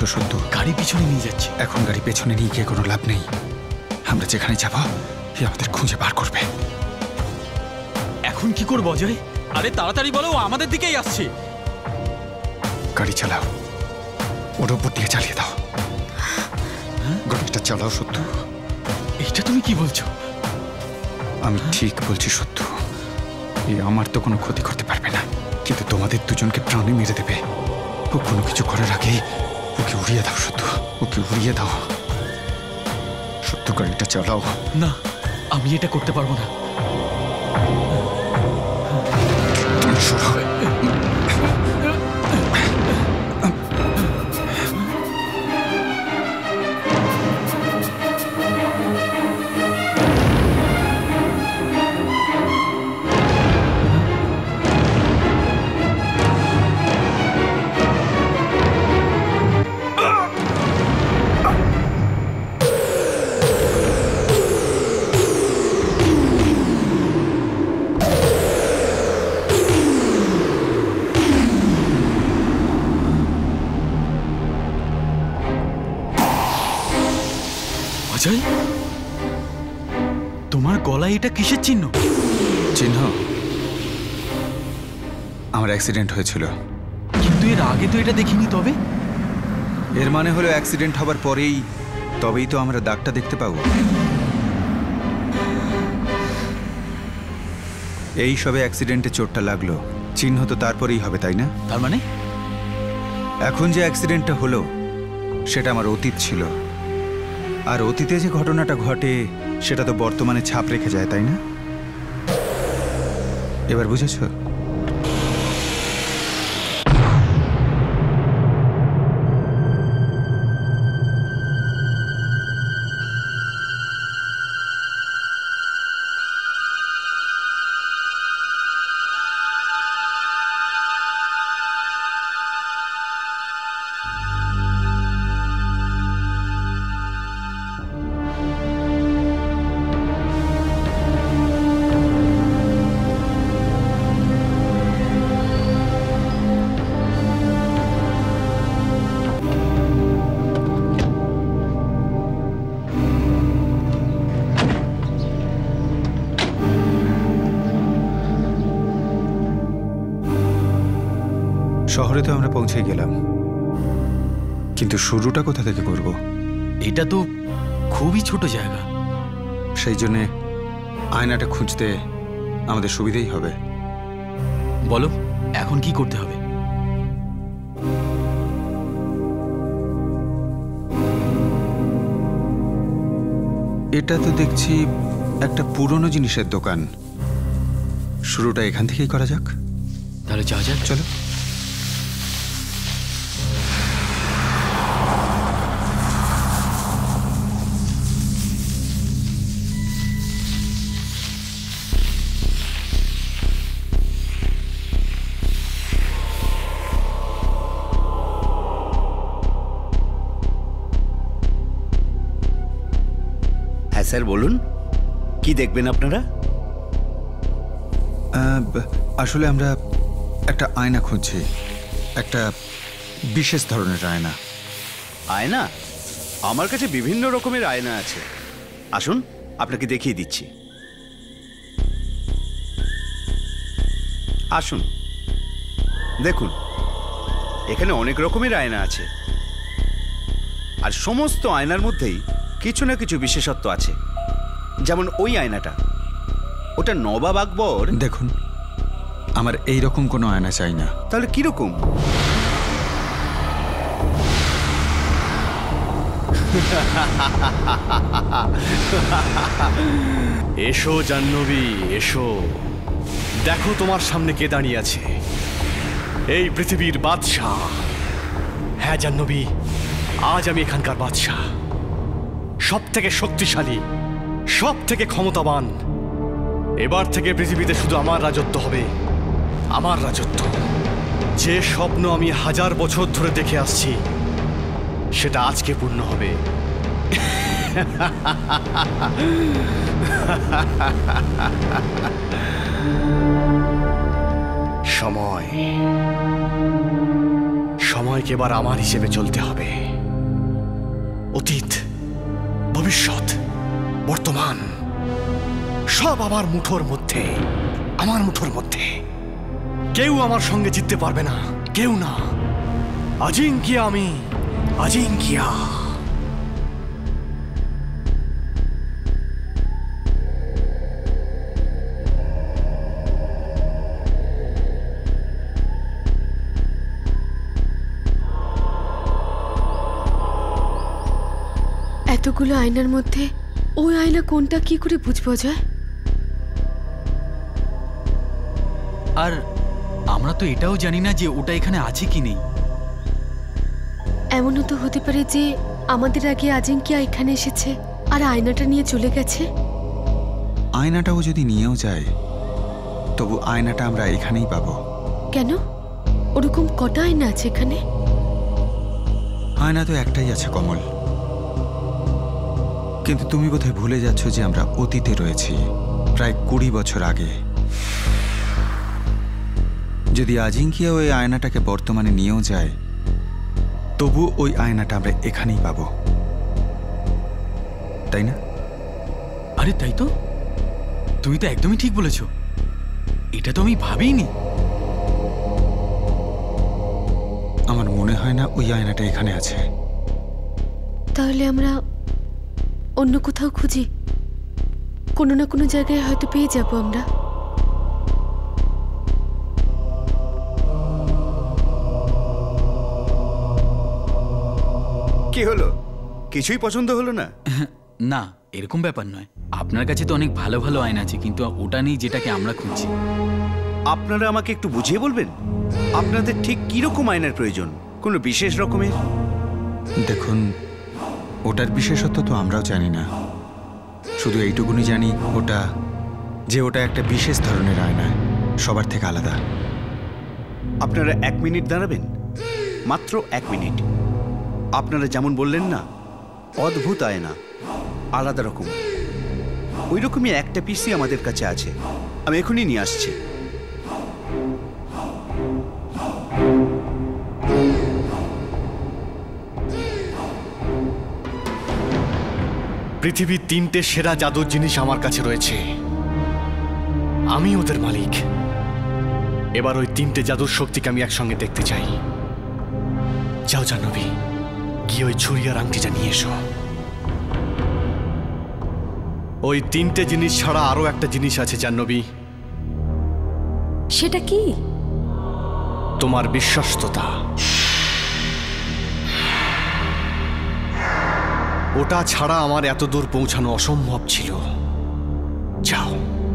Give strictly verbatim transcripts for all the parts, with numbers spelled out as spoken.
সত্য, গাড়ি পিছনে নিয়ে যাচ্ছে। এখন গাড়ি পেছনে নিয়ে গিয়ে কোনো লাভ নেই। আমরা যেখানে যাব সে আমাদের খুঁজে বার করবে। এখন কি করবো অজয়? আরে তাড়াতাড়ি বলো, আমাদের দিকেই আসছে। গাড়ি চালাও, ওর উপর দিয়ে চালিয়ে দাও। গাড়িটা চালাও সত্য। এটা তুমি কি বলছো? আমি ঠিক বলছি সত্য। এ আমার তো কোনো ক্ষতি করতে পারবে না, কিন্তু তোমাদের দুজনকে প্রাণে মেরে দেবে। ও কোনো কিছু করার আগে ওকে উড়িয়ে দাও সত্য, ওকে উড়িয়ে দাও সত্য। গাড়িটা চালাও। না, আমি এটা করতে পারবো না। তুমি সরো। অজয়, তোমার গলায় এটা কিসের চিহ্ন? চিহ্ন? আমার অ্যাক্সিডেন্ট হয়েছিল। কিন্তু এর আগে তো এটা দেখিনি। তবে এর মানে হলো অ্যাক্সিডেন্ট হবার পরেই তবেই তো আমরা দাগটা দেখতে পাবো। এই সবে অ্যাক্সিডেন্টে চোটটা লাগলো, চিহ্ন তো তারপরেই হবে, তাই না? তার মানে এখন যে অ্যাক্সিডেন্টটা হলো সেটা আমার অতীত ছিল, আর অতীতে যে ঘটনাটা ঘটে সেটা তো বর্তমানে ছাপ রেখে যায়, তাই না? এবার বুঝেছো? শহরে তো আমরা পৌঁছে গেলাম, কিন্তু শুরুটা কোথা থেকে করব? এটা তো খুবই ছোট জায়গা। সেই জন্যে আয়নাটা খুঁজতে আমাদের সুবিধেই হবে। বলো, এখন কি করতে হবে? এটা তো দেখছি একটা পুরনো জিনিসের দোকান। শুরুটা এখান থেকেই করা যাক। তাহলে যাওয়া যাক, চলো। হ্যাঁ স্যার, বলুন কি দেখবেন আপনারা? আসলে আমরা একটা আয়না খুঁজছি, একটা বিশেষ ধরনের আয়না। আয়না? আমার কাছে বিভিন্ন রকমের আয়না আছে, আসুন আপনাকে দেখিয়ে দিচ্ছি। আসুন দেখুন, এখানে অনেক রকমের আয়না আছে, আর সমস্ত আয়নার মধ্যেই কিছু না কিছু বিশেষত্ব আছে। যেমন ওই আয়নাটা, ওটা নবাব আকবর। দেখুন, আমার এই রকম কোনো আয়না চাই না। তাহলে কিরকম? এসো জাহ্নবী, এসো। দেখো তোমার সামনে কে দাঁড়িয়ে আছে, এই পৃথিবীর বাদশাহ। হ্যাঁ জাহ্নবী, আজ আমি এখানকার বাদশাহ, সব থেকে শক্তিশালী, সব থেকে ক্ষমতাবান। এবার থেকে পৃথিবীতে শুধু আমার রাজত্ব হবে, আমার রাজত্ব। যে স্বপ্ন আমি হাজার বছর ধরে দেখে আসছি সেটা আজকে পূর্ণ হবে। সময় সময়কে এবার আমার হিসেবে চলতে হবে। অতীত, ভবিষ্যৎ, বর্তমান সব আমার মুঠোর মধ্যে, আমার মুঠোর মধ্যে। কেউ আমার সঙ্গে জিততে পারবে না, কেউ না। আজিঙ্কিয়া আমি, আজিঙ্কিয়া। এতগুলো আয়নার মধ্যে ওই আয়না কোনটা কি করে বুঝবো যায়? আর আমরা তো এটাও জানি না যে ওটা এখানে আছে কি নেই। এমনও তো হতে পারে যে আমাদের আগে আজিঙ্কিয়া এখানে এসেছে আর আয়নাটা নিয়ে চলে গেছে। আয়নাটাও যদি নিয়েও যায় তবু আয়নাটা আমরা এখানেই পাবো। কেন? ওরকম কটা আয়না আছে এখানে? আয়না তো একটাই আছে কমল, কিন্তু তুমি বোধহয় ভুলে যাচ্ছ যে আমরা অতীতে রয়েছি, প্রায় কুড়ি বছর আগে। যদি আজিঙ্কিয়া ওই আয়নাটাকে বর্তমানে নিয়েও যায় তবু ওই আয়নাটা আমরা এখানেই পাবো, তাই না? আরে তাই তো, তুমি তো একদমই ঠিক বলেছ। এটা তো আমি ভাবিনি। আমার মনে হয় না ওই আয়নাটা এখানে আছে। তাহলে আমরা অন্য কোথাও খুঁজি, কোনো না কোনো জায়গায় হয়তো পেয়ে যাব আমরা। কি হলো, কিছুই পছন্দ হলো না? না, এরকম ব্যাপার নয়। আপনার কাছে তো অনেক ভালো ভালো আয়না আছে, কিন্তু ওটা নেই যেটাকে আমরা খুঁজছি। আপনারা আমাকে একটু বুঝিয়ে বলবেন আপনাদের ঠিক কিরকম আয়নার প্রয়োজন? কোনো বিশেষ রকমের? দেখুন, ওটার বিশেষত্ব তো আমরাও জানি না, শুধু এইটুকুনি জানি ওটা যে ওটা একটা বিশেষ ধরনের আয়না, সবার থেকে আলাদা। আপনারা এক মিনিট দাঁড়াবেন, মাত্র এক মিনিট। আপনারা যেমন বললেন না অদ্ভুত আয়না, আলাদা রকম, ওই রকমই একটা পিসি আমাদের কাছে আছে। আমি এখনই নিয়ে আসছি। পৃথিবীর তিনটে সেরা জাদুর জিনিস আমার কাছে রয়েছে, আমি ওদের মালিক। এবার ওই তিনটে জাদুর শক্তিকে আমি একসঙ্গে দেখতে চাই। যাও জাহ্নবী, গিয়ে ওই ছুরি আর আংটিটা নিয়ে এসো। ওই তিনটে জিনিস ছাড়া আরো একটা জিনিস আছে জাহ্নবী। সেটা কি? তোমার বিশ্বস্ততা। ওটা ছাড়া আমার এত দূর পৌঁছানো অসম্ভব ছিল। যাও।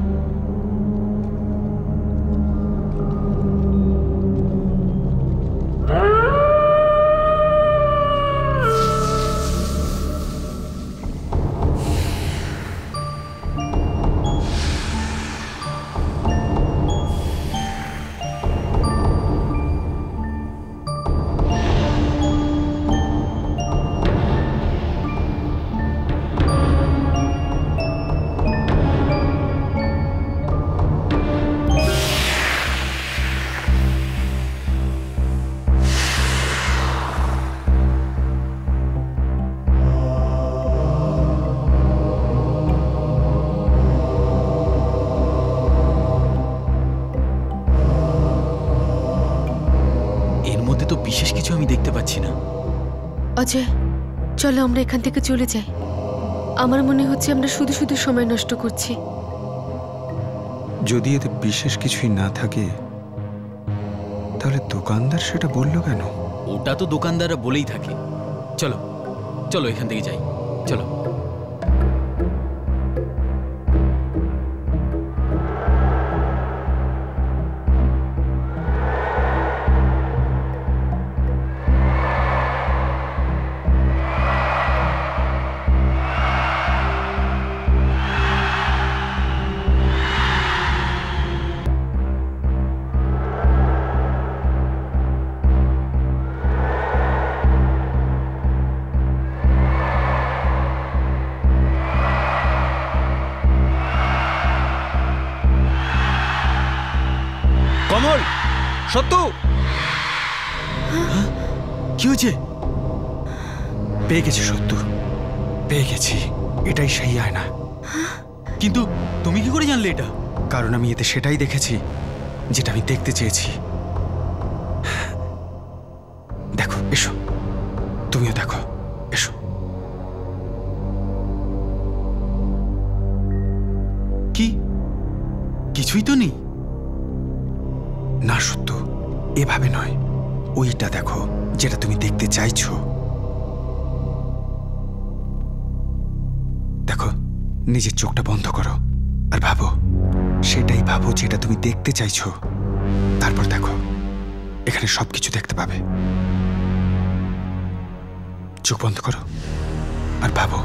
বিশেষ কিছু আমি দেখতে পাচ্ছি না। অজয়, চলো আমরা এখান থেকে চলে যাই। আমার মনে হচ্ছে আমরা শুধু শুধু সময় নষ্ট করছি। যদি এতে বিশেষ কিছুই না থাকে তাহলে দোকানদার সেটা বললো কেন? ওটা তো দোকানদাররা বলেই থাকে। চলো চলো এখান থেকে যাই, চলো। কমল, সত্য, কি হয়েছে? পেয়ে গেছি সত্য, পেয়ে গেছি। এটাই সেই আয়না। কিন্তু তুমি কি করে জানলে এটা? কারণ আমি এতে সেটাই দেখেছি যেটা আমি দেখতে চেয়েছি। দেখো, এসো, তুমিও দেখো, এসো। কি কিছুই তো নেই? না সত্য, এভাবে নয়। ওইটা দেখো যেটা তুমি দেখতে চাইছো। দেখো, নিজের চোখটা বন্ধ করো আর ভাবো, সেটাই ভাবো যেটা তুমি দেখতে চাইছো। তারপর দেখো, এখানে সবকিছু দেখতে পাবে। চোখ বন্ধ করো আর ভাবো।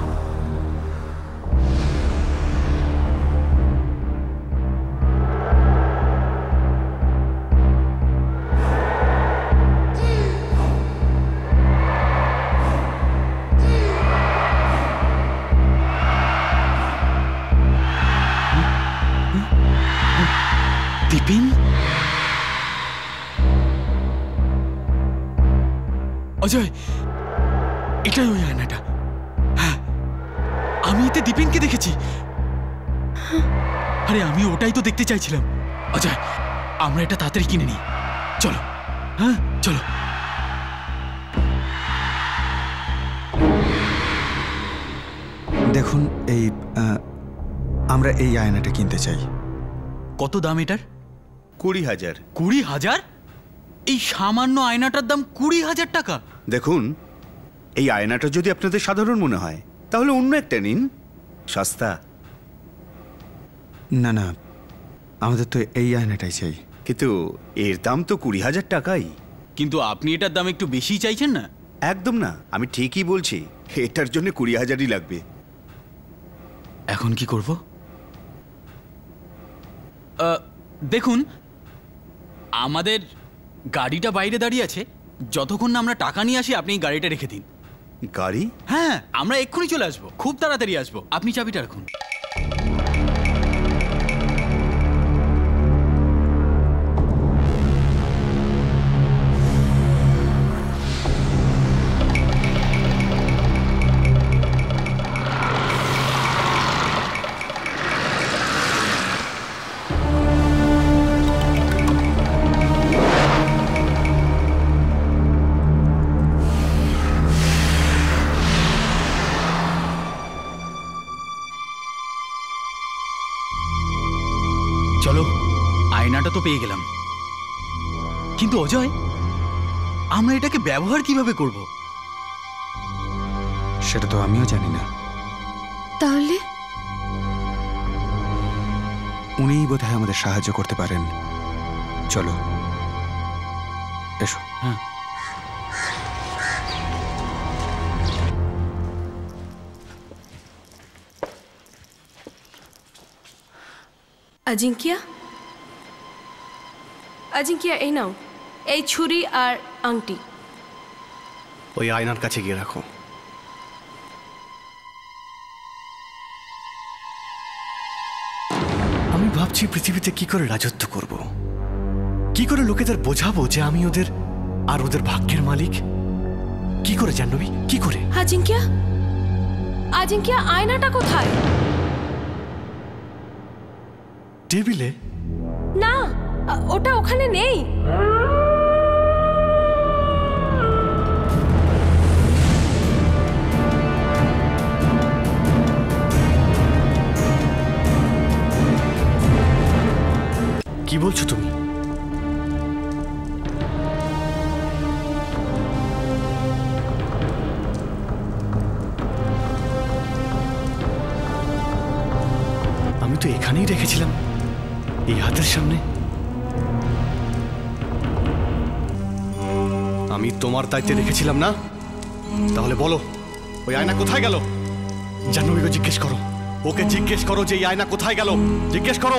বিপিন, অজয়, এটাই ওই আয়নাটা। হ্যাঁ, আমি এতে দীপিনকে দেখেছি। আরে আমি ওটাই তো দেখতে চাইছিলাম। অজয়, আমরা এটা তাড়াতাড়ি কিনে নিই, চলো। হ্যাঁ চলো। দেখুন, এই আহ, আমরা এই আয়নাটা কিনতে চাই। কত দাম এটার? কুড়ি হাজার। কুড়ি হাজার? এই সামান্য আয়নাটার দাম কুড়ি হাজার টাকা? দেখুন, এই আয়নাটা যদি আপনাদের সাধারণ মনে হয় তাহলে অন্য একটা নিন, সস্তা। না না, আমাদের তো এই আয়নাটাই চাই। কিন্তু এর দাম তো কুড়ি হাজার টাকাই। কিন্তু আপনি এটার দাম একটু বেশি চাইছেন না? একদম না, আমি ঠিকই বলছি, এটার জন্য কুড়ি হাজারই লাগবে। এখন কি করব? আহ, দেখুন, আমাদের গাড়িটা বাইরে দাঁড়িয়ে আছে। যতক্ষণ না আমরা টাকা নিয়ে আসি আপনি এই গাড়িটা রেখে দিন। গাড়ি? হ্যাঁ, আমরা এক্ষুনি চলে আসবো, খুব তাড়াতাড়ি আসবো। আপনি চাবিটা রাখুন। চলো, আয়নাটা তো পেয়ে গেলাম, কিন্তু অজয়, আমরা এটাকে ব্যবহার কিভাবে করব? সেটা তো আমিও জানি না। তাহলে উনিই বোধহয় আমাদের সাহায্য করতে পারেন। চলো, এসো। হ্যাঁ, আজিঙ্কিয়া, আজিঙ্কিয়া, এই নাও, এই ছুরি আর আংটি। ওই আয়নার কাছে গিয়ে রাখো। আমি ভাবছি পৃথিবীতে কি করে রাজত্ব করব, কি করে লোকেদের বোঝাবো যে আমি ওদের আর ওদের ভাগ্যের মালিক। কি করে জাহ্নবী, কি করে? আজিঙ্কিয়া, আজিঙ্কিয়া, আয়নাটা কোথায়? টেবিলে? না, ওটা ওখানে নেই। কি বলছো তুমি? আমি তো এখানেই রেখেছিলাম, এই হাতের সামনে। আমি তোমার দায়িত্বে রেখেছিলাম না? তাহলে বলো, ওই আয়না কোথায় গেল? জাহ্নবীকে জিজ্ঞেস করো, ওকে জিজ্ঞেস করো যে এই আয়না কোথায় গেল, জিজ্ঞেস করো।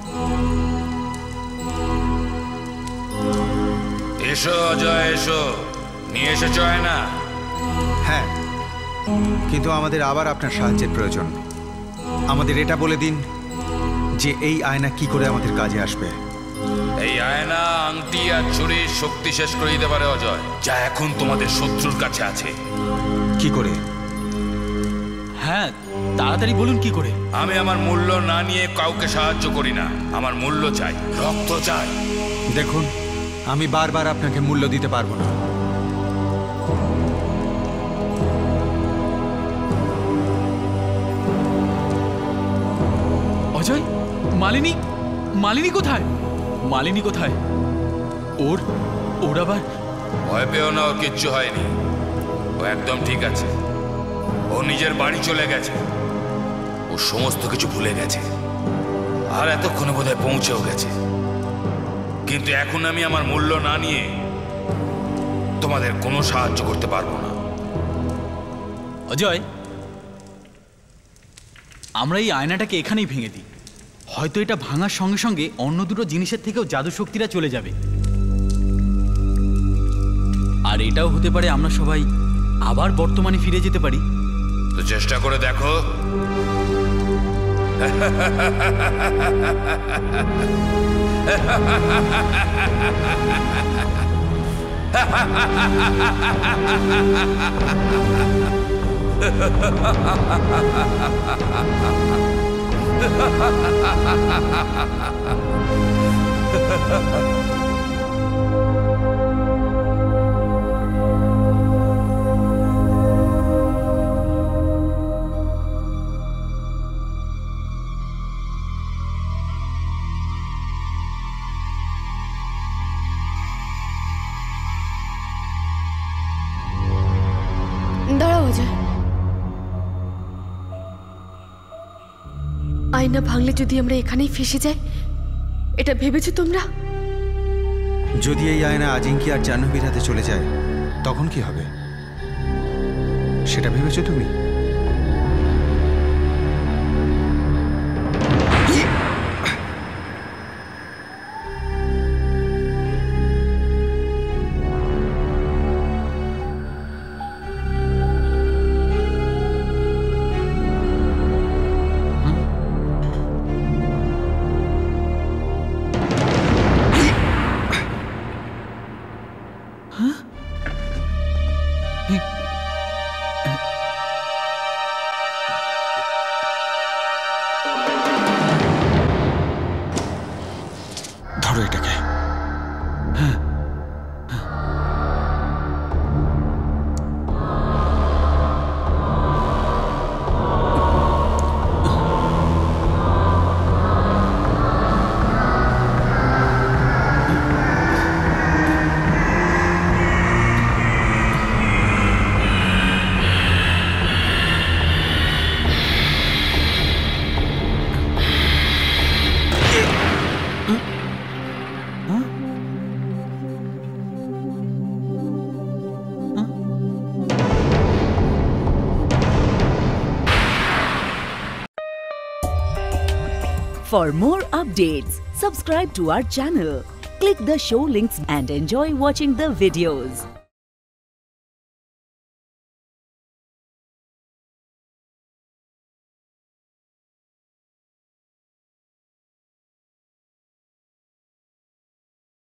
এসো অজয়, এসো, নিয়ে এসেছো আয়না? হ্যাঁ, কিন্তু আমাদের আবার আপনার সাহায্যের প্রয়োজন। আমাদের এটা বলে দিন যে এই আয়না কি করে আমাদের কাজে আসবে। এই আয়না আংটি আর ছুরির শক্তি শেষ করে দিতে পারে অজয়, যা এখন তোমাদের শত্রুর কাছে আছে। কি করে? হ্যাঁ, তাড়াতাড়ি বলুন কি করে। আমি আমার মূল্য না নিয়ে কাউকে সাহায্য করি না। আমার মূল্য চাই, রক্ত চাই। দেখুন, আমি বারবার আপনাকে মূল্য দিতে পারবো না। অজয়, মালিনী, মালিনী কোথায়? মালিনী কোথায়? ওর ওর আবার? ভয় পেও না, ওর কিচ্ছু হয়নি। ও একদম ঠিক আছে। ও নিজের বাড়ি চলে গেছে। ও সমস্ত কিছু ভুলে গেছে, আর এতক্ষণে বোধহয় পৌঁছেও গেছে। কিন্তু এখন আমি আমার মূল্য না নিয়ে তোমাদের কোনো সাহায্য করতে পারবো না। অজয়, আমরা এই আয়নাটাকে এখানেই ভেঙে দিই। হয়তো এটা ভাঙার সঙ্গে সঙ্গে অন্য দুটো জিনিসের থেকেও জাদু শক্তিরা চলে যাবে। আর এটাও হতে পারে আমরা সবাই আবার বর্তমানে ফিরে যেতে পারি। তো চেষ্টা করে দেখো। দাঁড়াও অজয়, আয়না ভাঙলে যদি আমরা এখানেই ফেসে যাই, এটা ভেবেছো তোমরা? যদি এই আয়না আজিঙ্কি আর জাহ্নবীর হাতে চলে যায় তখন কি হবে সেটা ভেবেছো তুমি? ধরো এটাকে। For more updates, subscribe to our channel, click the show links and enjoy watching the videos.